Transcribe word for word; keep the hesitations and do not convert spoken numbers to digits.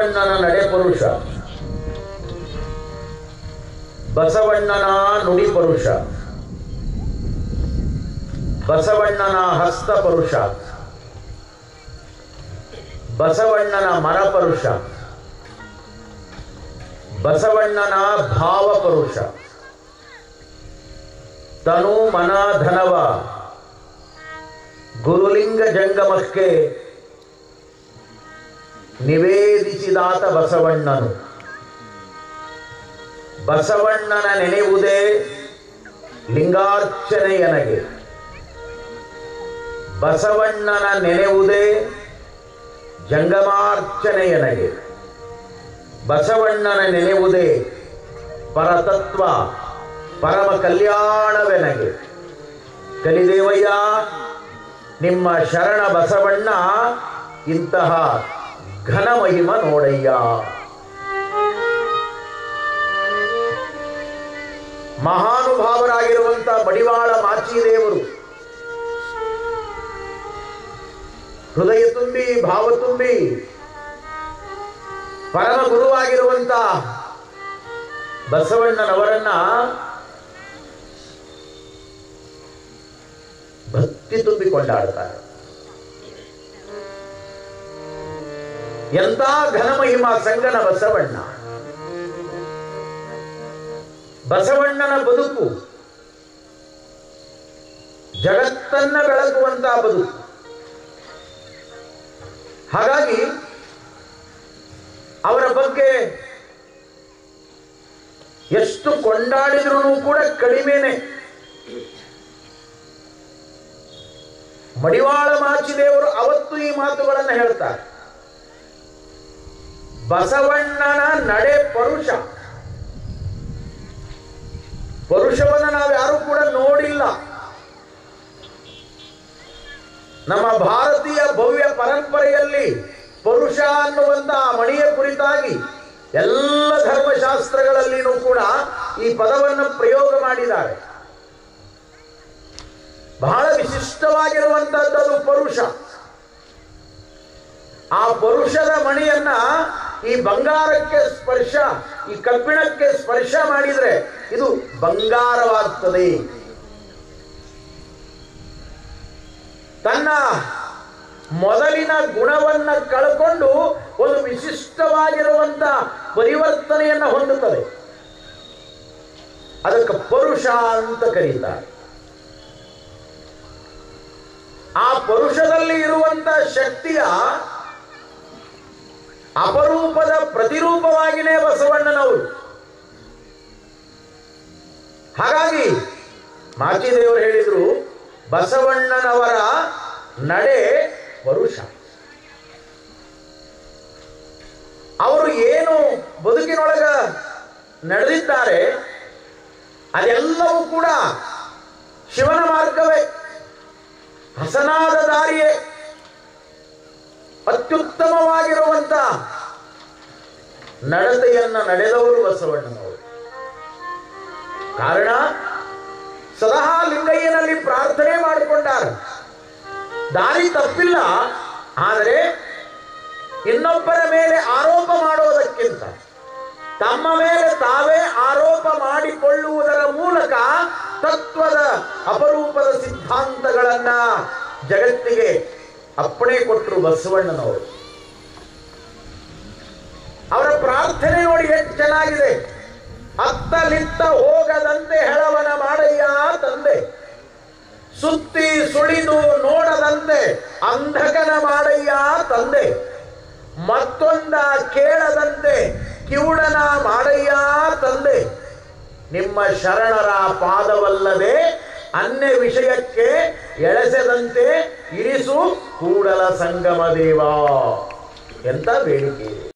ಬಸವಣ್ಣನ ನಡೆ ಪರುಷ, ಬಸವಣ್ಣನ ನುಡಿ ಪರುಷ, ಬಸವಣ್ಣನ ಹಸ್ತ ಪರುಷ, ಬಸವಣ್ಣನ ಮರ ಪರುಷ, ಬಸವಣ್ಣನ ಭಾವ ಪರುಷ, ತನು ಮನ ಧನವ ಗುರುಲಿಂಗ ಜಂಗಮಕ್ಕೆ ನಿವೇದಿಸಿದಾತ ಬಸವಣ್ಣನು. ಬಸವಣ್ಣನ ನೆನೆಯುವುದೇ ಲಿಂಗಾರ್ಚನೆಯನಗೆ, ಬಸವಣ್ಣನ ನೆನೆಯುವುದೇ ಜಂಗಮಾರ್ಚನೆಯನಗೆ, ಬಸವಣ್ಣನ ನೆನೆಯುವುದೇ ಪರತತ್ವ ಪರಮ ಕಲ್ಯಾಣವೆನಗೆ. ಕಲಿದೇವಯ್ಯ ನಿಮ್ಮ ಶರಣ ಬಸವಣ್ಣ ಇಂತಹ ಘನ ಮಹಿಮ ನೋಡಯ್ಯ. ಮಹಾನುಭಾವರಾಗಿರುವಂಥ ಮಡಿವಾಳ ಮಾಚಿದೇವರು ಹೃದಯ ತುಂಬಿ ಭಾವ ತುಂಬಿ ಪರಮ ಗುರುವಾಗಿರುವಂಥ ಬಸವಣ್ಣನವರನ್ನ ಭಕ್ತಿ ತುಂಬಿ ಕೊಂಡಾಡ್ತಾರೆ. ಎಂಥ ಘನಮಹಿಮಾ ಸಂಗನ ಬಸವಣ್ಣ. ಬಸವಣ್ಣನ ಬದುಕು ಜಗತ್ತನ್ನ ಬೆಳಗುವಂತಹ ಬದುಕು. ಹಾಗಾಗಿ ಅವರ ಬಗ್ಗೆ ಎಷ್ಟು ಕೊಂಡಾಡಿದ್ರೂ ಕೂಡ ಕಡಿಮೆನೆ. ಮಡಿವಾಳ ಮಾಚಿದೇವರು ಅವತ್ತು ಈ ಮಾತುಗಳನ್ನು ಹೇಳ್ತಾರೆ. ಬಸವಣ್ಣನ ನಡೆ ಪರುಷ. ಪರುಷವನ್ನು ನಾವು ಯಾರು ಕೂಡ ನೋಡಿಲ್ಲ. ನಮ್ಮ ಭಾರತೀಯ ಭವ್ಯ ಪರಂಪರೆಯಲ್ಲಿ ಪರುಷ ಅನ್ನುವಂತಹ ಮಣಿಯ ಕುರಿತಾಗಿ ಎಲ್ಲ ಧರ್ಮಶಾಸ್ತ್ರಗಳಲ್ಲಿನೂ ಕೂಡ ಈ ಪದವನ್ನು ಪ್ರಯೋಗ ಮಾಡಿದ್ದಾರೆ. ಬಹಳ ವಿಶಿಷ್ಟವಾಗಿರುವಂತಹದ್ದು ಪರುಷ. ಆ ಪರುಷದ ಮಣಿಯನ್ನ ಈ ಬಂಗಾರಕ್ಕೆ ಸ್ಪರ್ಶ, ಈ ಕಬ್ಬಿಣಕ್ಕೆ ಸ್ಪರ್ಶ ಮಾಡಿದ್ರೆ ಇದು ಬಂಗಾರವಾಗ್ತದೆ. ತನ್ನ ಮೊದಲಿನ ಗುಣವನ್ನ ಕಳ್ಕೊಂಡು ಒಂದು ವಿಶಿಷ್ಟವಾಗಿರುವಂತ ಪರಿವರ್ತನೆಯನ್ನ ಹೊಂದುತ್ತದೆ. ಅದಕ್ಕೆ ಪರುಷ ಅಂತ ಕರೀತಾರೆ. ಆ ಪರುಷದಲ್ಲಿ ಇರುವಂತ ಶಕ್ತಿಯ ಅಪರೂಪದ ಪ್ರತಿರೂಪವಾಗಿನೇ ಬಸವಣ್ಣನವರು. ಹಾಗಾಗಿ ಮಾಚಿದೇವರು ಹೇಳಿದ್ರು, ಬಸವಣ್ಣನವರ ನಡೆ ಪರುಷ. ಅವರು ಏನು ಬದುಕಿನೊಳಗ ನಡೆದಿದ್ದಾರೆ ಅದೆಲ್ಲವೂ ಕೂಡ ಶಿವನ ಮಾರ್ಗವೇ, ಹಸನಾದ ದಾರಿಯೇ, ಅತ್ಯುತ್ತಮವಾಗಿರುವಂತ ನಡತೆಯನ್ನ ನಡೆದವರು ಬಸವಣ್ಣನವರು. ಕಾರಣ ಸದಾ ಲಿಂಗಯ್ಯನಲ್ಲಿ ಪ್ರಾರ್ಥನೆ ಮಾಡಿಕೊಂಡಾರ. ದಾರಿ ತಪ್ಪಿಲ್ಲ, ಆದರೆ ಇನ್ನೊಬ್ಬರ ಮೇಲೆ ಆರೋಪ ಮಾಡೋದಕ್ಕಿಂತ ತಮ್ಮ ಮೇಲೆ ತಾವೇ ಆರೋಪ ಮಾಡಿಕೊಳ್ಳುವುದರ ಮೂಲಕ ತತ್ವದ ಅಪರೂಪದ ಸಿದ್ಧಾಂತಗಳನ್ನ ಜಗತ್ತಿಗೆ ಅಪ್ಪಣೆ ಕೊಟ್ಟರು ಬಸವಣ್ಣನವರು. ಅವರ ಪ್ರಾರ್ಥನೆ ನೋಡಿ ಎಷ್ಟು ಚೆನ್ನಾಗಿದೆ. ಅತ್ತಲಿತ್ತ ಹೋಗದಂತೆ ಹೆಳವನ ಮಾಡಯ್ಯ ತಂದೆ, ಸುತ್ತಿ ಸುಳಿದು ನೋಡದಂತೆ ಅಂಧಕನ ಮಾಡಯ್ಯ ತಂದೆ, ಮತ್ತೊಂದ ಕೇಳದಂತೆ ಕಿವುಡನ ಮಾಡಯ್ಯ ತಂದೆ, ನಿಮ್ಮ ಶರಣರ ಪಾದವಲ್ಲದೆ ಅನ್ಯ ವಿಷಯಕ್ಕೆ ಎಳೆಸದಂತೆ ಇರಿಸು ಕೂಡಲ ಸಂಗಮ ದೇವ. ಎಂತ ಬೇಡಿಕೆ.